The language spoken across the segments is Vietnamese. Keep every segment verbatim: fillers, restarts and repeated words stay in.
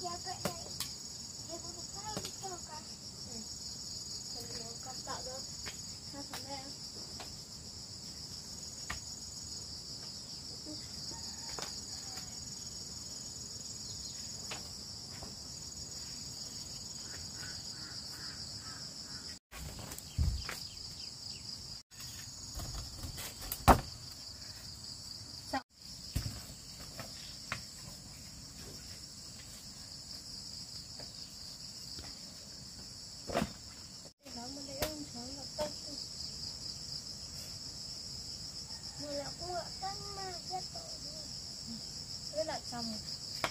Xong rồi.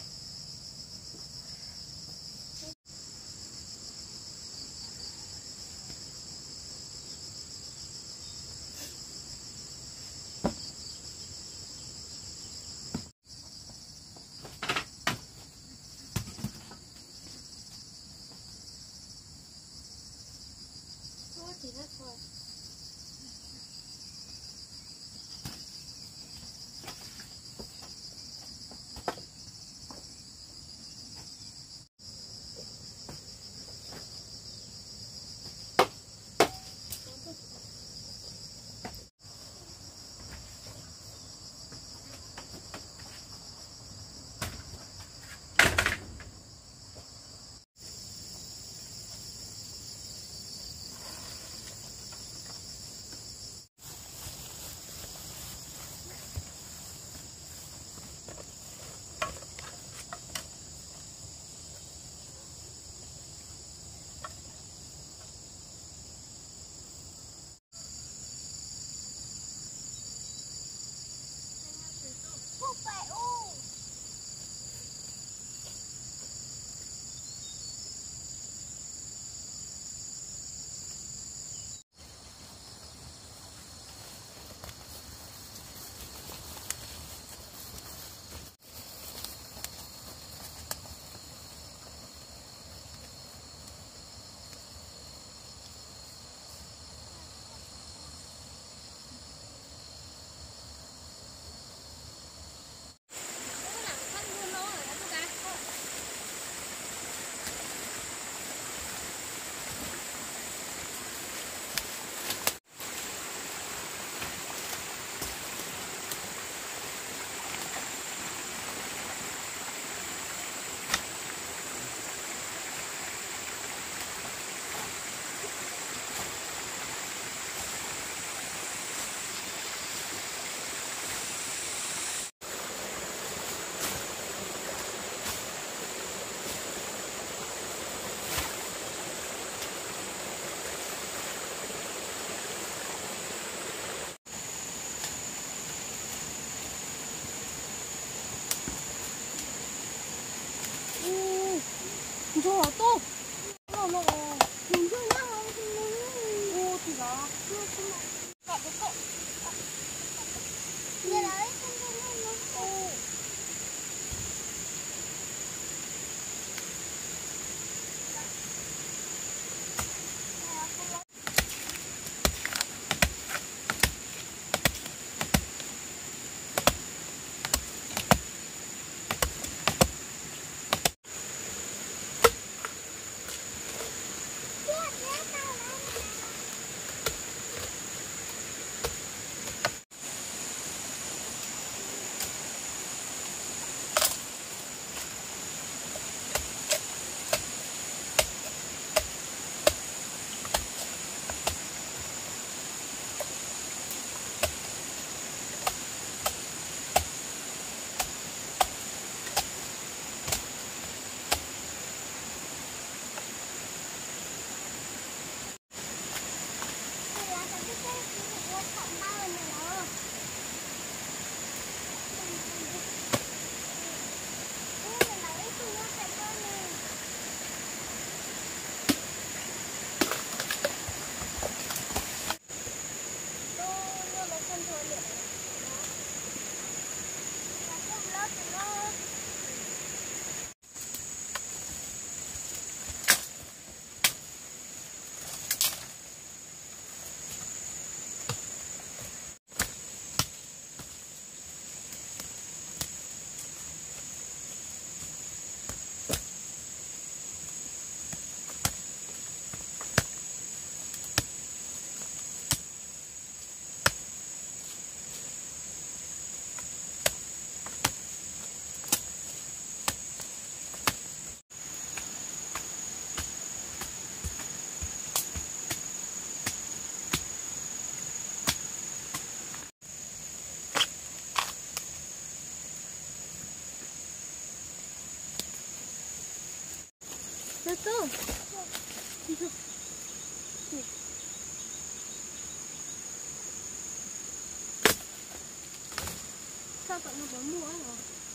Thôi thì hết rồi. 좋아 또 먹어 먹어 괜찮아 오 어디가 아 먹어 얘 나를 먹어 Từ từ. Sao tụi nó bấm mua rồi?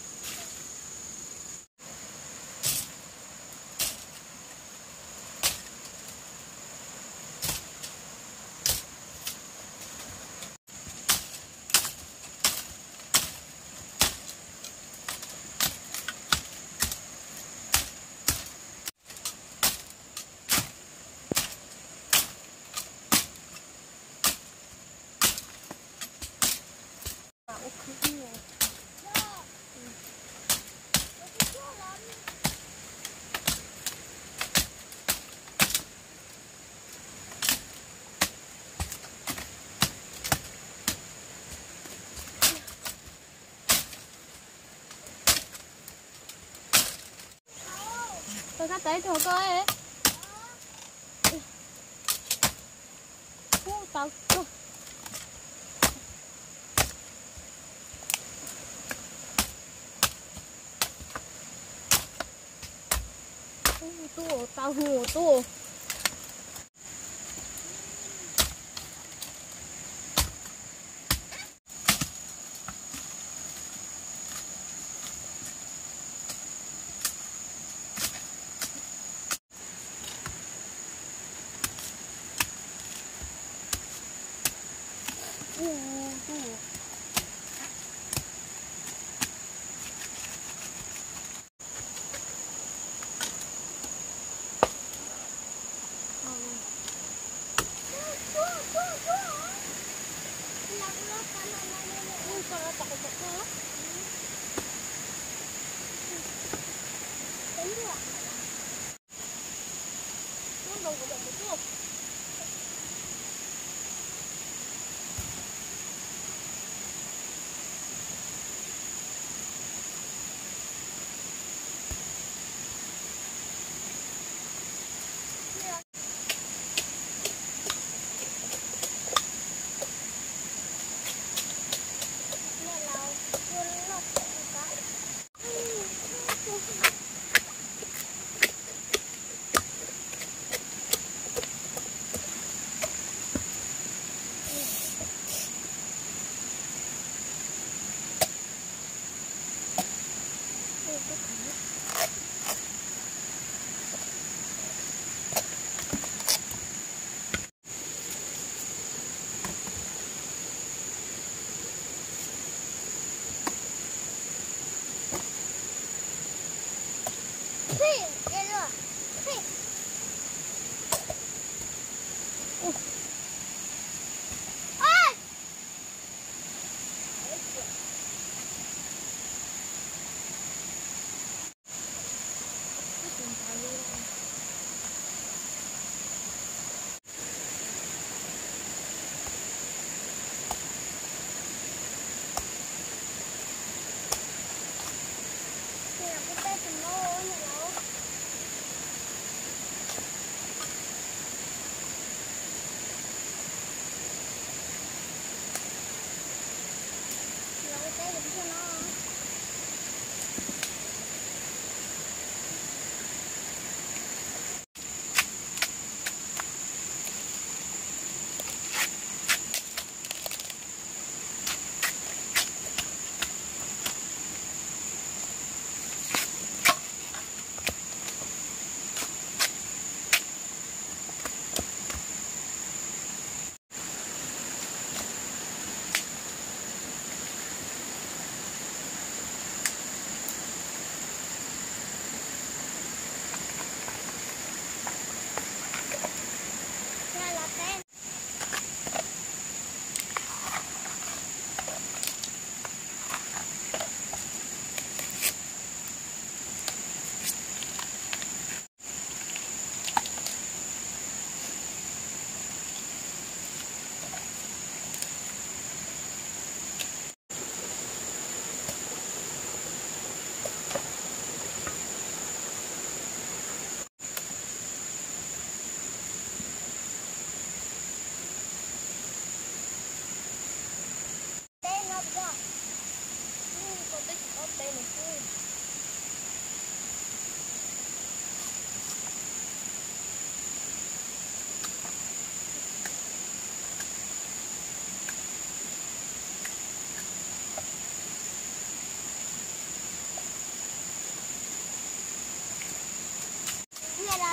Tôi cắt tay thôi coi. Ô, tao cơ. Ô, tô, tao hồ tô. Ô, tô.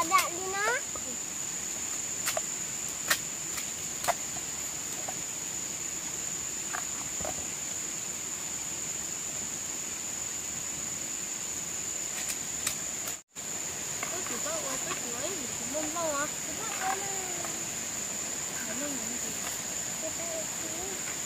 đạn đi nó. Tôi chỉ có tôi chỉ lấy thì chỉ mông lâu à. Tôi bắt tôi lên. Nó mông làm gì? Tôi tay xuống.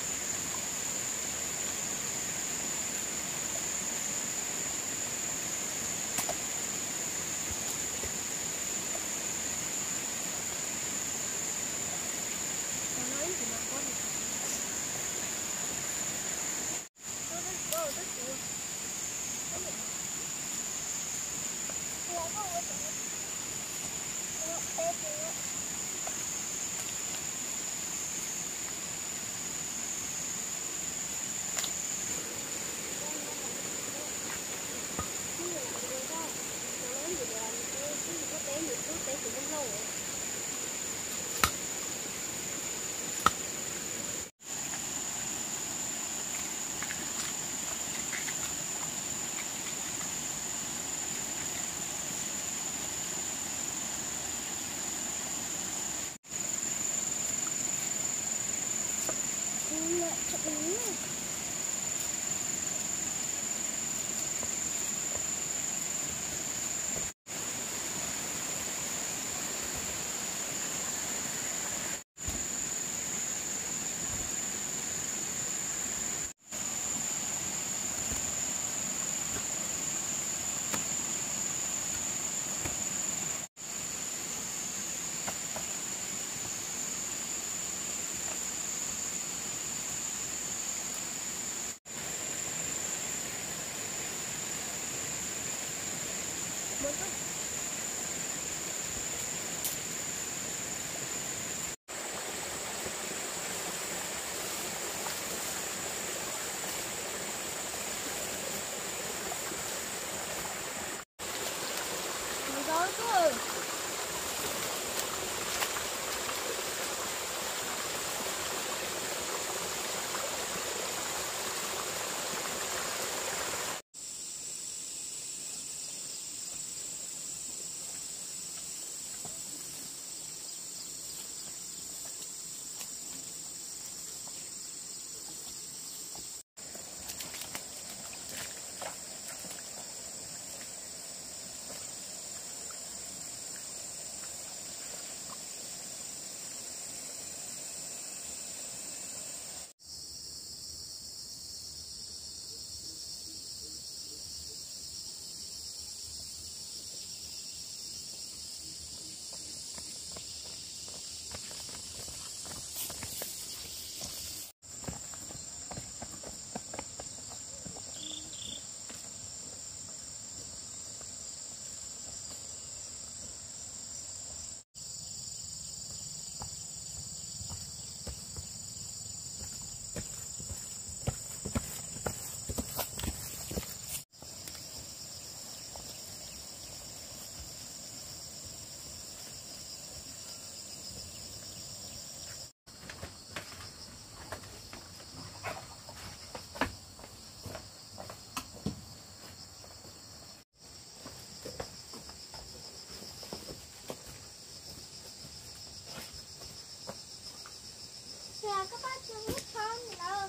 Các bác chưa hút không gì đâu.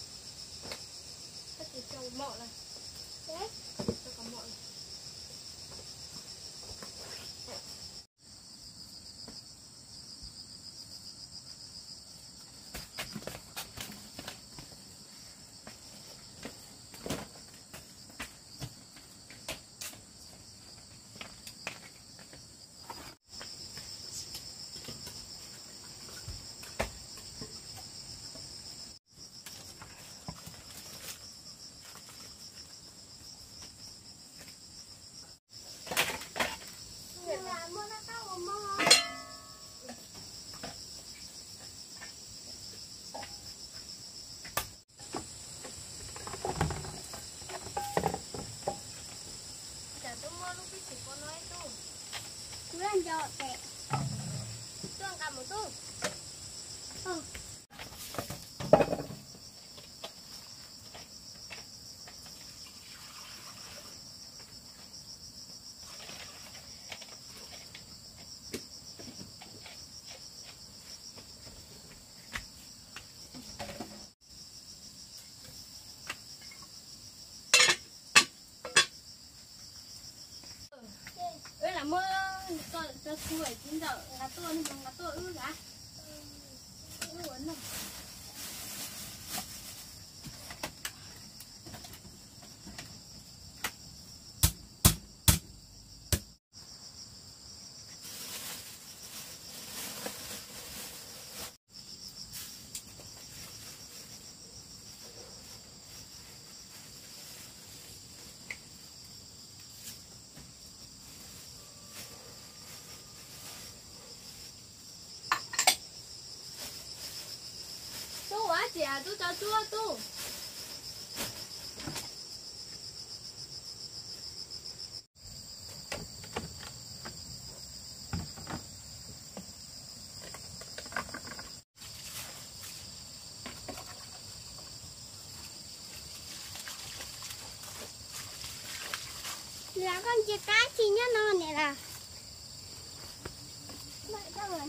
Các chị trồng mọ này. Đấy. Cho cả mọ này. Bulan jawab teh. Tuang kamu tuh. Oh. là mơ con cho tuổi chín giờ ngắt tôi nhưng mà ngắt tôi ư cả ư uốn rồi chị à, tôi cho chua tu. Là con chia cá chi nhá non này là. Vậy đâu rồi?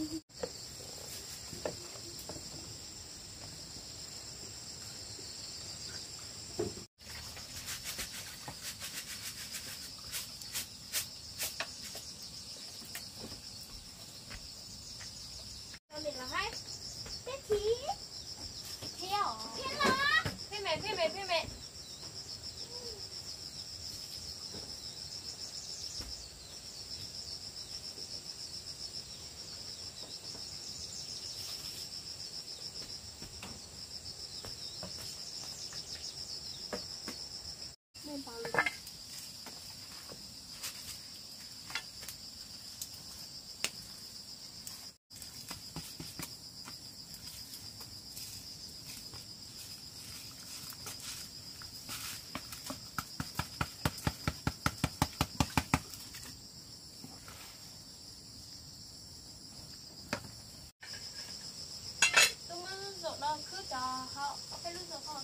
Cứ cho họ có cái lúc rồi không?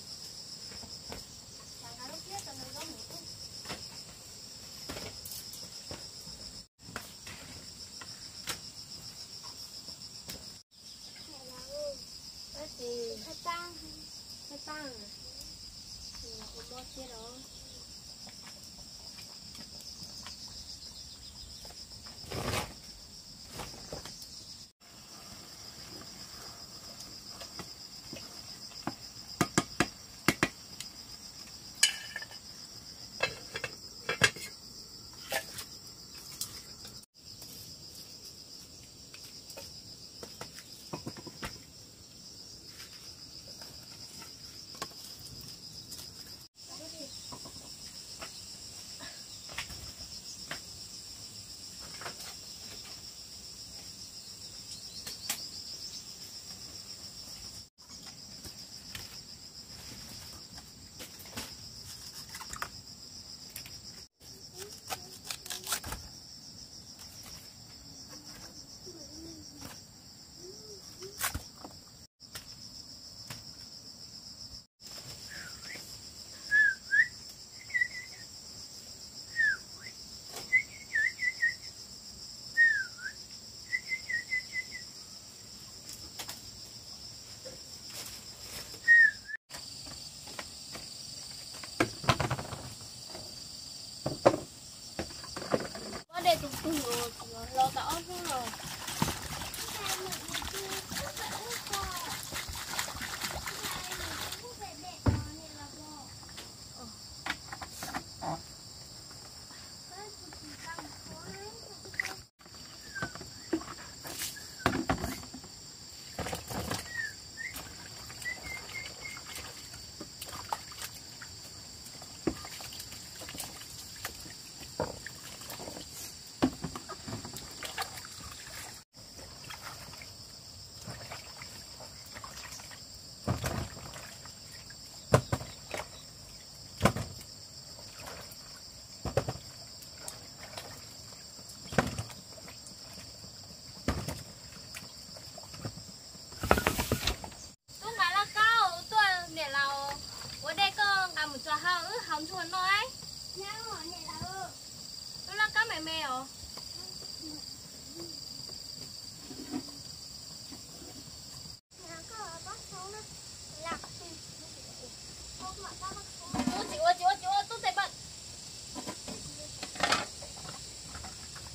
Chẳng hạn lúc kia tao nói giống nữa. Cái gì? Cái tăng. Cái tăng à? Thì là ôm bó kia đó. Đây tụi tôi rồi, lo tao ớt rồi. Không chuồn nói nó là cá mẹ mẹ hả? Chị ơi, chị ơi, chị ơi, tôi thấy bận.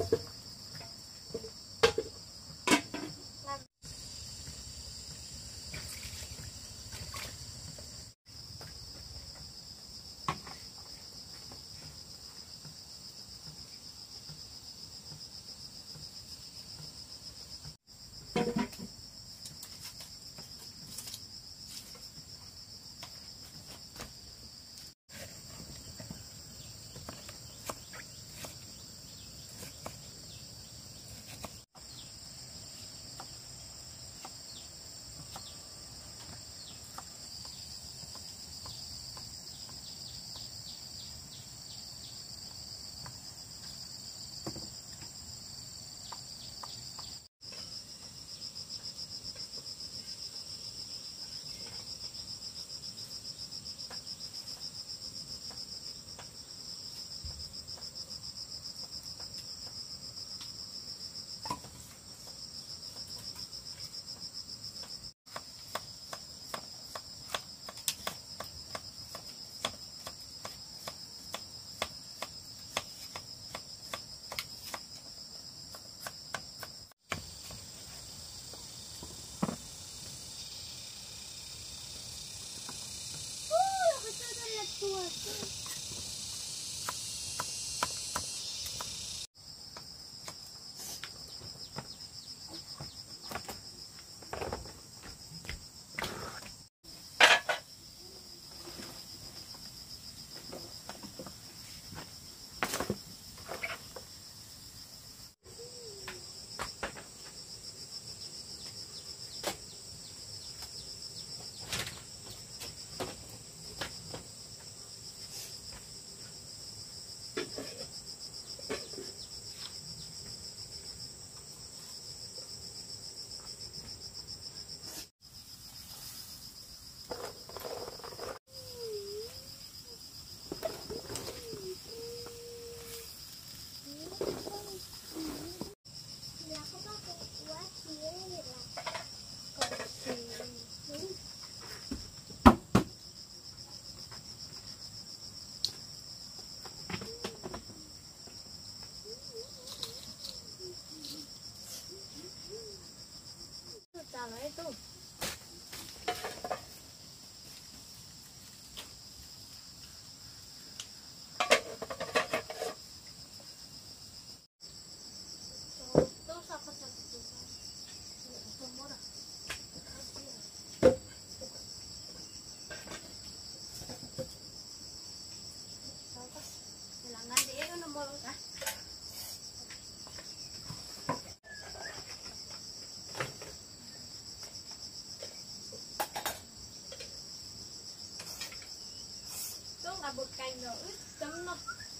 Sana itu. Terus apa satu juga? Semua dah. Terus bilangan dia itu nomor dah. Bột canh rồi ướt chấm nó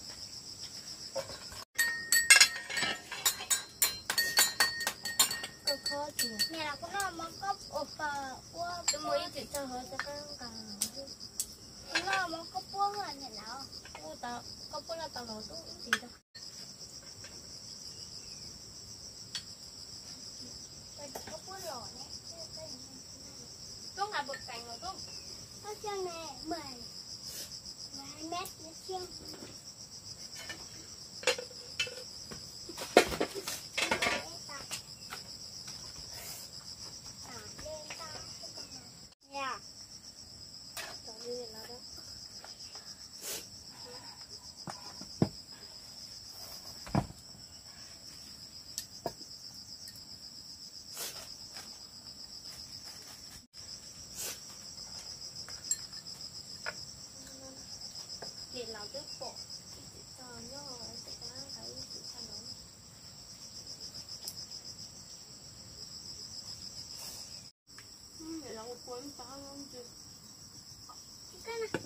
ờ khó chịu nhà nào cũng nó món cốc oppa qua tôi mới chỉ cho hơi cho cái càng nó món cốc qua là nhà nào ô tao cốc là tao nói tôi gì đâu cốc qua lò nhé tôi ngả bột canh rồi tôi nó chân nè mày hai mét nữa chưa? Nha. Cho đi nó đó. Để làm cái bộ cho nó sẽ có cái sự thay đổi. Để làm một cuốn phá không chứ? Cái này.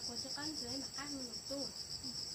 của cho con dưới mà ăn một tu